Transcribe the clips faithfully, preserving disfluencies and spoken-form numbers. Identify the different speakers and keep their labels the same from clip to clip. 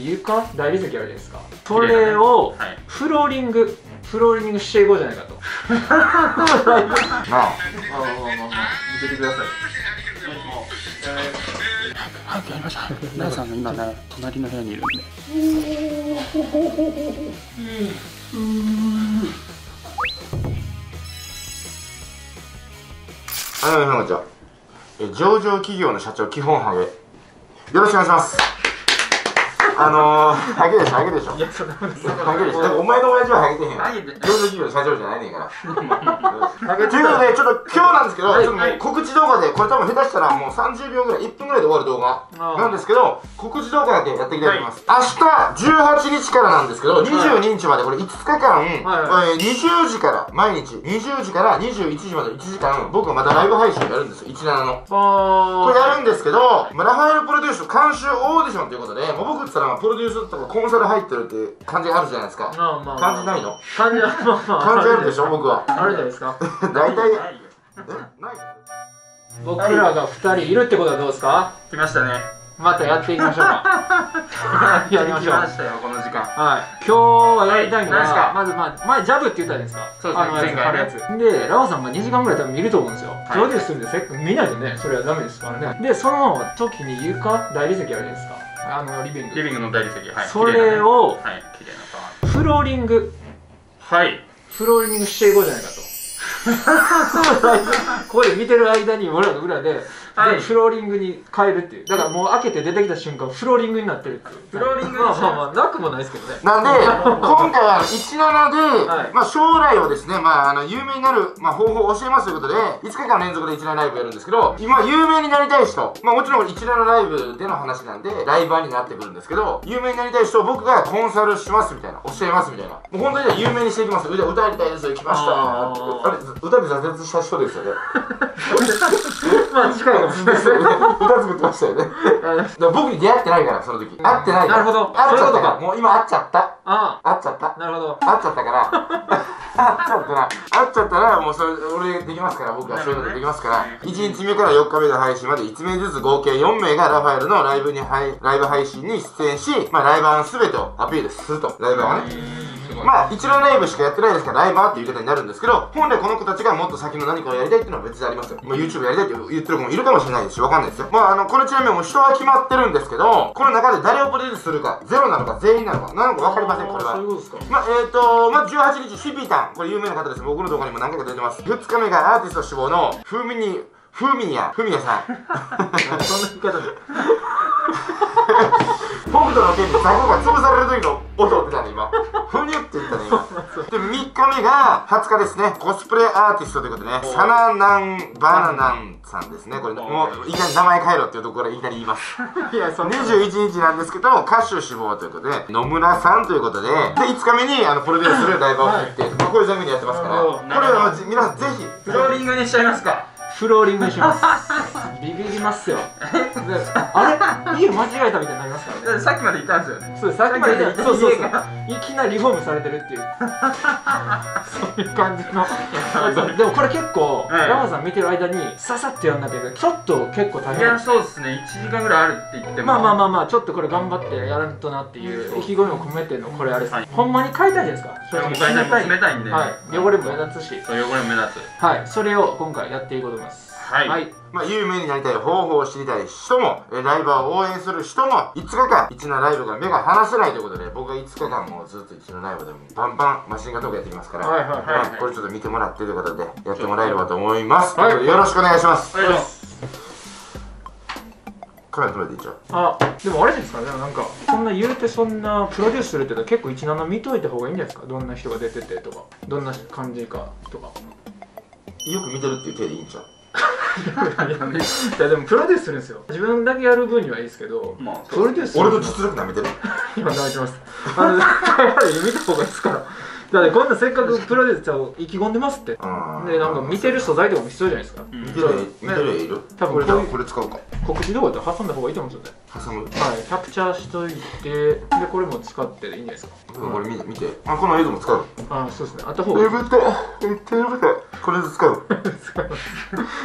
Speaker 1: 床大理石あるじゃないですか。それをフローリングフローリングしていこうじゃないかと。まあまあまあまあ見ててください。
Speaker 2: 早くやりましょう。ナイさんの今ね隣の部屋にいるんで。
Speaker 3: はい、皆さんこんにちは。上場企業の社長基本ハゲ。よろしくお願いします。あのー、ハゲでしょ、ハゲでしょ。いや、そんなことない。ハゲでしょ。お前の親父はハゲてへん。ハゲで。上場企業の社長じゃないねんから。ということで、ちょっと今日なんですけど、ちょっともう告知動画で、これ多分下手したらもうさんじゅうびょうぐらい、いっぷんぐらいで終わる動画なんですけど、告知動画だけやっていきたいと思います。明日じゅうはちにちからなんですけど、にじゅうににちまでこれいつかかん、にじゅうじから毎日、にじゅうじからにじゅういちじまでいちじかん、僕はまたライブ配信やるんですよ、じゅうななの。これやるんですけど、ラファエルプロデュース監修オーディションということで、僕って言ったらプロデュースとかコンサル入ってるっていう感じがあるじゃないですか。感じないの？
Speaker 1: 感じはまあまあ
Speaker 3: 感じあるでしょ、僕は。
Speaker 1: あるじゃないですか。
Speaker 3: 大体えない？
Speaker 1: 僕らがふたりいるってことはどうですか？
Speaker 2: 来ましたね。
Speaker 1: またやっていきましょうか。やりましょう。
Speaker 2: 来ましたよこの時間。
Speaker 1: はい。今日はやりたいのはまずまあ前ジャブって言ったじゃないですか。
Speaker 2: そうですね。前回
Speaker 1: やつでラオさんがにじかんぐらい多分見ると思うんですよ。プロデュースするんでせっかく見ないとねそれはダメですからね。でその時に床大理石あるじゃないですか。あのリビング。
Speaker 2: リビングの大理石。はい。
Speaker 1: それを
Speaker 2: はい綺麗な
Speaker 1: フローリング。
Speaker 2: はい。
Speaker 1: フローリングしていこうじゃないかと。ここで見てる間に俺らの裏でフローリングに変えるっていう。だからもう開けて出てきた瞬間フローリングになってるっていう。
Speaker 2: フローリング
Speaker 1: まあまあまあなくもないですけどね。
Speaker 3: なんで今回はじゅうななで、まあ将来をですね、まああの有名になる、まあ、方法を教えますということでいつかかん連続でじゅうななライブやるんですけど、今有名になりたい人、まあもちろんじゅうななライブでの話なんでライバーになってくるんですけど、有名になりたい人を僕がコンサルしますみたいな、教えますみたいな、もう本当に有名にしていきます。歌歌いたいですよ、来ましたあれ歌で挫折した人ですよね。
Speaker 1: まあ近いかもしれないですね。
Speaker 3: 歌作ってましたよね。僕に出会ってないからその時会ってないから。
Speaker 1: なるほど。
Speaker 3: 会っちゃったから、もう今会っちゃった。
Speaker 1: あ
Speaker 3: 会っちゃった。
Speaker 1: なるほど。
Speaker 3: 会っちゃったから会っちゃったら会っちゃったらもうそれ俺できますから、僕はそういうのでできますから、いちにちめからよっかめの配信までいちめいずつ合計よんめいがラファエルのライブにライブ配信に出演し、まあライバーの全てをアピールすると。ライバーはね、まあ一度ライブしかやってないですからライバーっていう言い方になるんですけど、本来この子たちがもっと先の何かをやりたいっていうのは別でありますよ。まあ YouTube やりたいって言ってる子もいるかもしれないですし、わかんないですよ。まああのこのチームはもう人は決まってるんですけど、この中で誰をプロデュースするか、ゼロなのか全員なのかなのか分かりません。これは
Speaker 1: そういうことですか。
Speaker 3: まあえっとまあじゅうはちにちシピータン、これ有名な方です。僕の動画にも何回か出てます。ふつかめがアーティスト志望のフーミニフーミニアフミヤさん。
Speaker 1: そんな言い方で。
Speaker 3: 北斗の拳でザコが潰される時の音ってたね今。ふにゅって言ったね今。でみっかめがはつかですね。コスプレアーティストということでね、サナナンバナナンさんですね。これもういきなり名前変えろっていうところからいきなり言います。
Speaker 1: いやそんな
Speaker 3: にじゅういちにちなんですけど歌手志望ということで野村さんということで、でいつかめにあのプロデュースするライブを決定、こういうジャンルでやってますから、これは皆さんぜひ
Speaker 2: フローリングにしちゃいますか。
Speaker 1: フローリングにします。ビビりますよ。あれ家間違えたみたいになりますからね。
Speaker 2: さっきまで言ったんですよね。
Speaker 1: そうさっきまで言ったそうそうそういきなりリフォームされてるっていうそういう感じの。でもこれ結構ラマさん見てる間にささってやんなきゃいけない。ちょっと結構大変。
Speaker 2: いやそうですね。いちじかんぐらいあるって言っても
Speaker 1: まあまあまあまあちょっとこれ頑張ってやらんとなっていう意気込みを込めてのこれあれです。ほんまに買いたいじゃないですか。
Speaker 2: それも冷たい冷たいんで、
Speaker 1: 汚れも目立つし、
Speaker 2: そう汚れも目立つ。
Speaker 1: はい、それを今回やっていこうと思います。
Speaker 2: はい。
Speaker 3: まあ有名になりたい方法を知りたい人も、ライバーを応援する人も、いつかかんいちなライブが目が離せないということで、僕がいつかかんもずっといちなライブでもバンバンマシンガントークやっていきますから、
Speaker 1: はいはいはい、
Speaker 3: これちょっと見てもらってということでやってもらえればと思います。はい、よろしくお願いします。
Speaker 2: お願いします。
Speaker 3: カメラ止めていいじゃん。
Speaker 1: あ、でもあれですかね、なんかそんな言うてそんなプロデュースするってのは結構いちなな見といた方がいいんじゃないですか。どんな人が出ててとかどんな感じかとか
Speaker 3: よく見てるっていう手でいいんちゃう。
Speaker 1: いやでもプロデュースするんですよ。自分だけやる分にはいいですけど、まあ、プロデュース
Speaker 3: 俺の実力なめてる。
Speaker 1: 今舐めてます。あのやっぱり見た方がいいですから。 だってこんなせっかくプロデュースちゃう意気込んでますって。でなんか見てる素材とかも必要じゃないですか。
Speaker 3: 見てる見てるいる。多分これこれ使うか。告知動画だったら挟んだ方がいいと思うんですよね。挟む。はい。キャプチャーしといてでこれも使っていいんじゃないですか。これ見て見て。あこの映像も使う。あそうですね。あった方がいい。えぶってえってるぶってこれで使う。使います。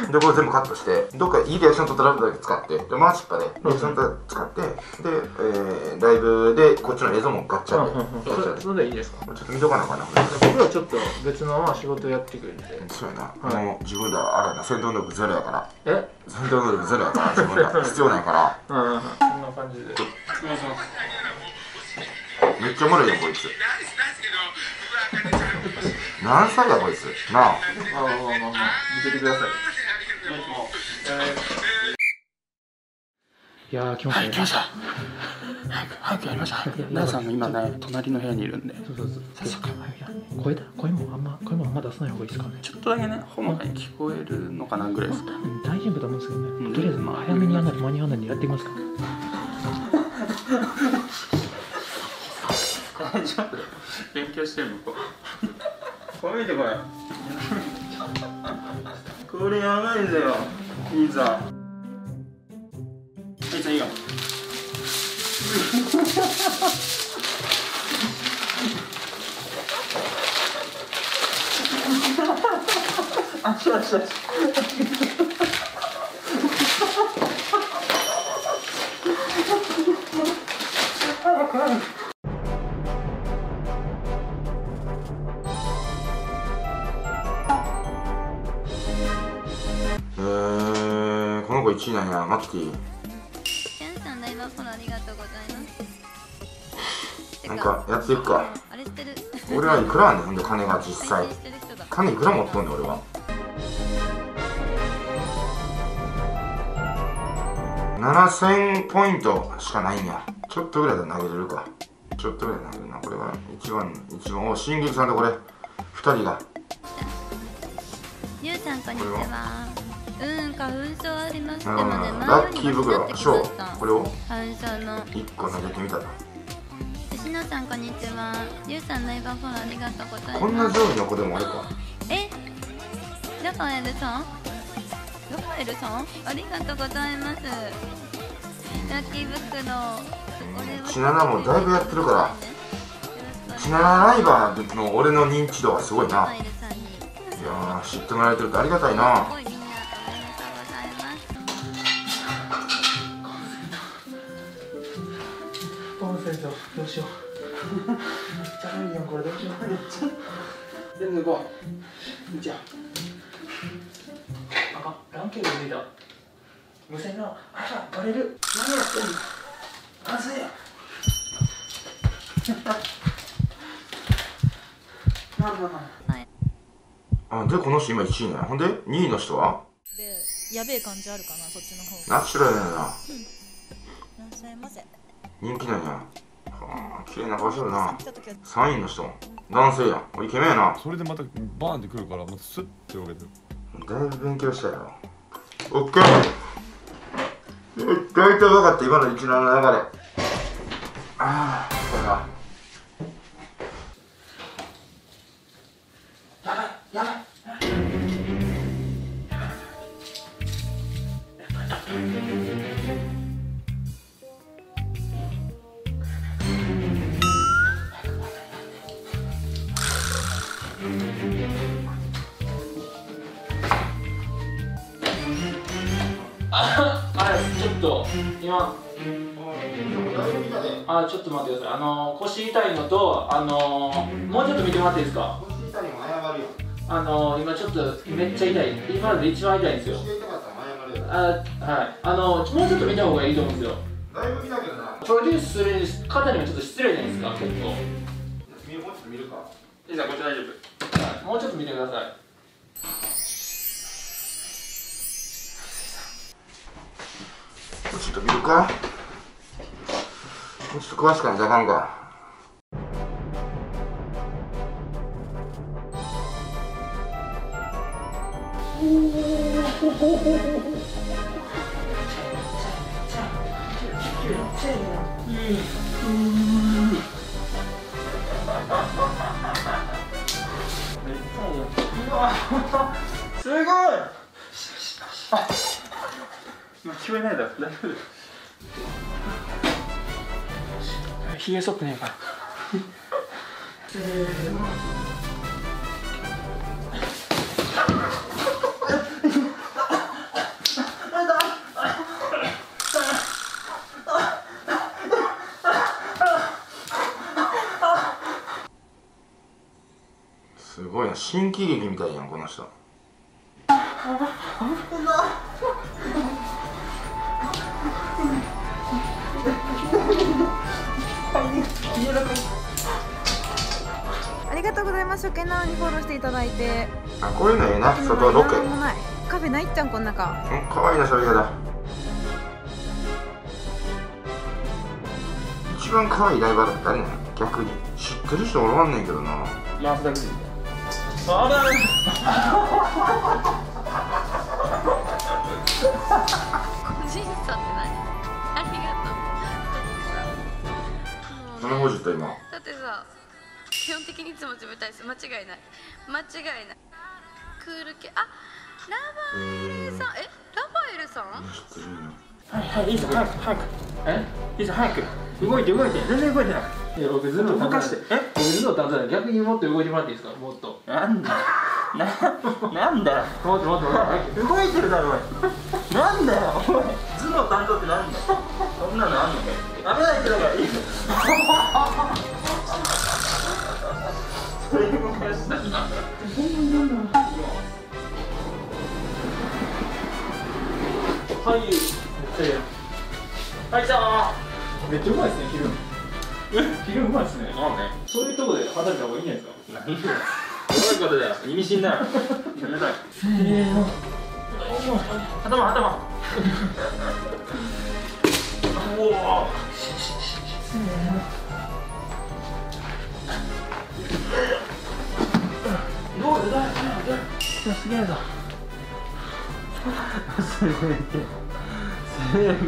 Speaker 3: でこれ全部カットしてどっかいいリアクション取ったらだけ使ってでマーチッパでリアクション使ってでえライブでこっちの映像もガッチャで。それでいいですか。ちょっと見とかなあかんな。僕らちょっと別のまあ仕事やってくるんで。そうやな。もう自分らあれやな戦闘能力ゼロやから。え？戦闘能力ゼロやから自分ら必要ないから。うんうん。そんな感じで。お願いします。めっちゃおもろいよこいつ。何歳だこいつ。なあ。ああまあまあまあ見ててください。
Speaker 2: いやー来ましたね。来ました。早く早くやりましょう。ナーさんが今ね隣の部屋にいるんで。そうそうそう。早速。声だ声もあんま声もあんま出さない方がいいですかね。ちょっとだけねほのかに聞こえるのかなぐらいですか。大丈夫だと思うんですけどね。とりあえずまあ早めにやんないと間に合わないんでやってみますか。大丈夫。勉強してる向こう。これ見てこれ。これやばいんだよ。いいざ。いいぞいいよ。あ、しました。
Speaker 3: えー、この子いちいなんや、マキティ。なんかやっていくか。俺はいくらあんねん、ほんで金が実際。金いくら持っとんねん俺は。ななせんポイントしかないんや。ちょっとぐらいで投げれるか。ちょっとぐらいで投げれるな。これは一番一番お進撃さんとこれふたりが。
Speaker 4: ゆうさんこんにちは。うん、花粉症ありましてもね、
Speaker 3: ラッキー袋、ショー、これを
Speaker 4: 花粉症の
Speaker 3: いっこ投げてみたと。
Speaker 4: 吉野さんこんにちは。ゆうさんライバーフォローありがとうございます。
Speaker 3: こんな上位の子でもあれか。え、
Speaker 4: ラファエルさん、ラファエルさんありがとうございます。ラッキー袋、
Speaker 3: チナナもだいぶやってるからチナナライバーの俺の認知度はすごいな。いやー知ってもらえてるとありがたいな。
Speaker 1: どうしよう。めっちゃ悪いやんこれどうしよう。めっちゃ。全部こう。じゃあ。あかん。ランケル抜いた。無線が。あらバレる。何やってんの。完成や。まあまあまあ。あでこの人今いちいね。ほんでにいの人は。
Speaker 5: でやべえ感じあるかなそっちの方。
Speaker 3: ナチュラルやな。
Speaker 5: いらっしゃいませ。
Speaker 3: 人気なんや。はあ、綺麗な顔してるな。さんいの人男性やん。イケメンやな。
Speaker 6: それでまたバーンってくるからまたスッて分けてる。
Speaker 3: だいぶ勉強したよ。オッケー。大体分かった今の一覧の流れ。ああこれな。やばいやばい。
Speaker 1: あれちょっと今あちょっと待ってください。あの腰痛いのとあのもうちょっと見てもらっていいですか。
Speaker 3: 腰痛いのも謝るよ。
Speaker 1: あの今ちょっとめっちゃ痛い。今まで一番痛いんですよ。あはいあのもうちょっと見た方がいいと思うんですよ。
Speaker 3: だいぶ見たけどな。
Speaker 1: プロデュースする方にもちょっと失礼じゃないですか結構。
Speaker 3: もうちょっと見るか。
Speaker 1: いいですかこっち大丈夫。はいもうちょっと見てください。
Speaker 3: ちょっと見るか。もうちょっと詳しくなきゃあかんか。
Speaker 2: すごい。あ、今聞こえないだろ。大丈夫。ひげ剃ってねえから。せーの。
Speaker 3: すごいな、新喜劇みたいやんこの人。
Speaker 7: ありがとうございます。初見なのにフォローしていただいて。
Speaker 3: あ、こういうのええな。外ロケ。
Speaker 7: なんもない。カフェないっちゃんこん中。
Speaker 3: うん、可愛いな喋り方。一番可愛いライバルって誰なの？逆に知ってる人おらんねんけどな。
Speaker 2: 回すだけでいい。あら。
Speaker 4: 個人差って何？ありがとう。
Speaker 3: その文字と今。
Speaker 4: だってさ、基本的にいつも冷たいです。間違いない。間違いない。クール系。あ、ラファエルさん。え、ラファエルさん？
Speaker 3: 知ってるよ。
Speaker 2: はいはい、いいぞ、早く早く。え、いいぞ、早く。動いて動いて、全然動いてない。
Speaker 1: いや僕ずっと
Speaker 2: 動かして。え、
Speaker 1: 僕ずっと立たない。逆にもっと動いてもらっていいですか？もっと。
Speaker 2: なんだ。な、なんだよ。
Speaker 1: もっともっともっと。
Speaker 2: 動いてるだろおい。なんだよおい。頭脳担当ってなんだよ。そんなのあんのかよ。危ないってだからいいよ。それ動かしたんだ。
Speaker 1: はい。めっちゃいい。
Speaker 2: はい、来た
Speaker 1: めっちゃうまいですね、昼。昼うまいですね。まあね。そういうとこで働いた方がいいんじゃないですか。
Speaker 2: 何だよ。どういうことだよ。意味深だよ。やめたい。せーの。頭頭。おお。せーの。どうだ。すげえぞ。すげえ。すげえ。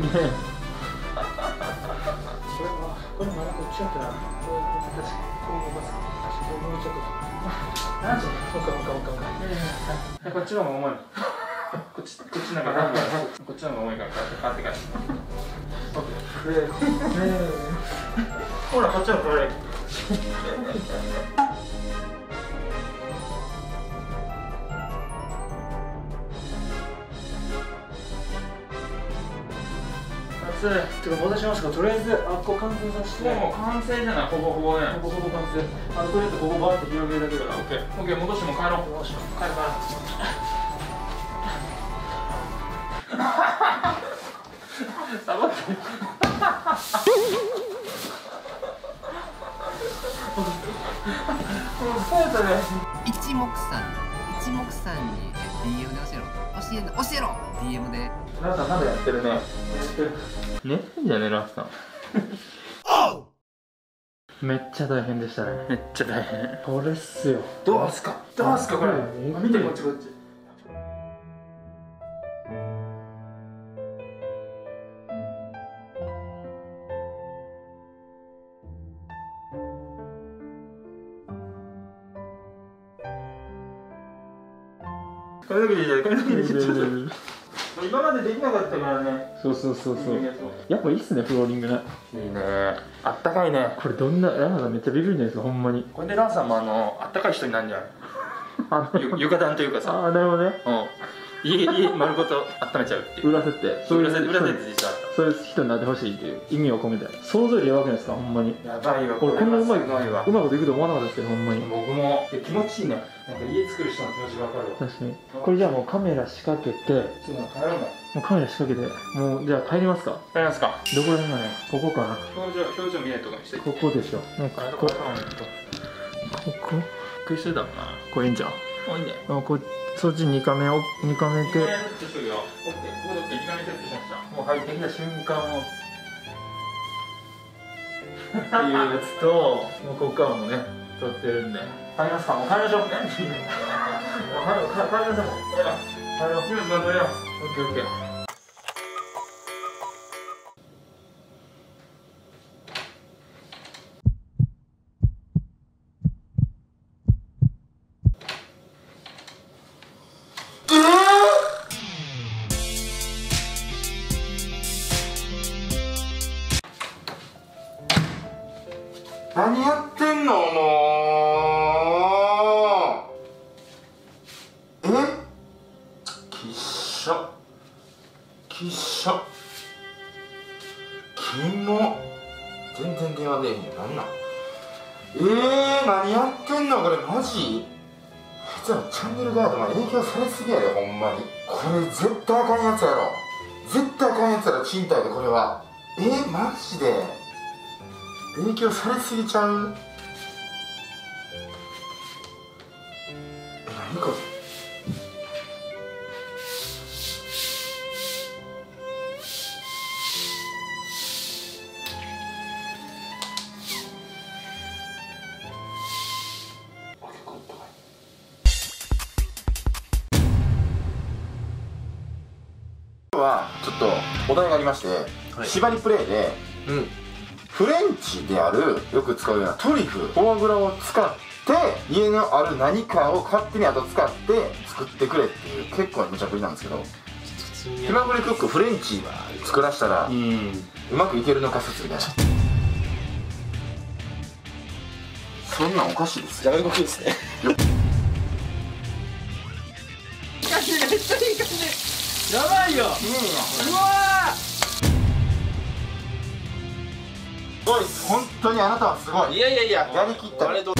Speaker 2: これまだこっちやったら、こうこう動かす。こうもうちょっと。なんで？そうか、そうか、そうか。え、こっちの方が重いの。こっち、こっちなんか、こっちの方が重いから、買ってから。ほら、こっちの方が軽い。ちょっと戻しますか。とりあえずあっこ完成させて。もう完成じゃない。ほぼほぼね。ほぼほぼ完成。あのとりあえずここバーって広げるだけだから。オッケー。オッケー。戻しても帰ろう。戻しよう。帰る帰る。サボって。もう疲れたね。
Speaker 8: 一目散一目散に ディーエム で教えろ教えろ教えろ ディーエム で。
Speaker 2: ラフさんまだやってるね。やってる。寝てんじゃねラフさん。めっちゃ大変でしたね。めっちゃ大変。これっすよ。どうすかどうすかこれ。見てこっちこっち。これだけでいいじゃん。これだけでいいじゃん。今までできなかったからね。そうそうそうそう。やっぱいいっすね、フローリングね。いいね。あったかいね。これどんな、ラフさんめっちゃビビるんじゃないですか、ほんまに。これでラフさんもあの、あったかい人になるんじゃない？あの床暖というかさ。ああ、なるほどね。うん。家、家丸ごと温めちゃうっていう。裏設定。そういう裏設定実はあった。そういう人になってほしいっていう意味を込めて。想像よりやばくないですか、ほんまに。やばいわ。俺こんなうまい、うまいこといくと思わなかったですけど、ほんまに。僕も。気持ちいいね。なんか家作る人の気持ちがわかるわ。確かに。これじゃあもうカメラ仕掛けて。そうだ、帰ろうな。もうカメラ仕掛けて。もうじゃあ帰りますか。帰りますか。どこら辺がね、ここかな。表情、表情見ないとこにして。ここでしょ。なんかここ。ここ。びっくりしてたもんな。これいいんじゃん。もういいね。あ、こそっちにカメをにカメて。オッケー。ここでにカメセットしました。もう入ってきた瞬間を。っていうやつと、もうここからもね、撮ってるんで。帰りますか。もう帰りましょう。帰りましょう。帰りましょう。帰ろう。荷物まとめよう。オッケーオッケー。
Speaker 3: 何やってんのもう。えきっしょきっしょキモ。全然電話出えへんよ。なんなん。えー、何やってんのこれマジ。実はチャンネルガードが影響されすぎやで、ほんまに。これ絶対あかんやつやろ。絶対あかんやつやろ、賃貸でこれは。えー、マジで影響されすぎちゃう。え、何これ。今日はちょっとお題がありまして、はい、縛りプレイで、うん、フレンチであるよく使うようなトリュフフォアグラを使って家のある何かを勝手にあと使って作ってくれっていう結構無茶ぶりなんですけど、気まぐれクックフレンチ作らしたらうまくいけるのか説みたいな。そんなんおかしいですよ。じゃがりこですね。いい感じ、めっちゃいい感じ。やばいよ。うわー。すごい、本当にあなたはすごい。いやいやいや、やりきった。